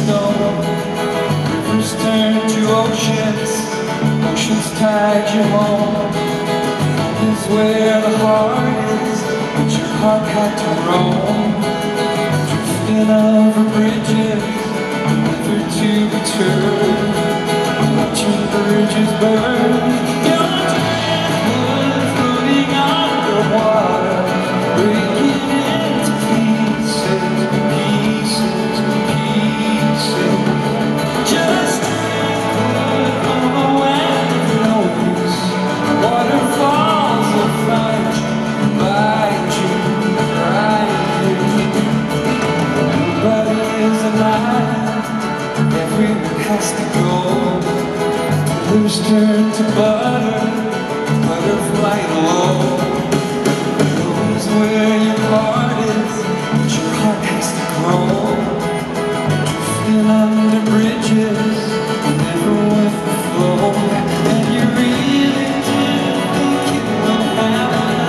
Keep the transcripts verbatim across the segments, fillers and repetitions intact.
stone. Rivers turn to oceans, oceans tide you home. Home is where the heart is, but your heart had to roam. Drifting over bridges, never to return. Watching bridges burn. Your driftwood floating underwater, breaking into pieces, pieces, pieces. Just driftwood on the wind blows. Waterfalls will find you, find you, right here. Nobody is alive, everyone has to go. Colors turn to butter, butterfly low. Home is where your heart is, but your heart has to grow. Drifting under bridges, never with the flow. And you really did think it would happen,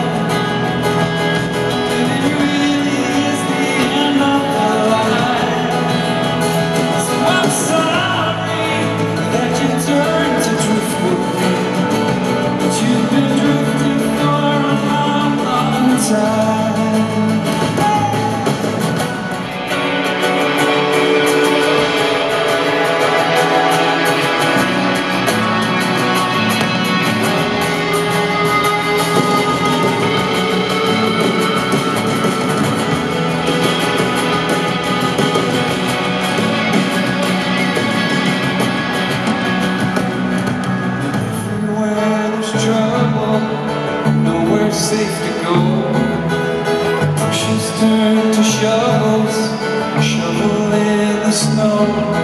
and it really is the end of the line. So I'm sorry that you turned to driftwood, but you've been drifting for a long, long time. Nowhere safe to go. Pushes turn to shovels, shovel in the snow.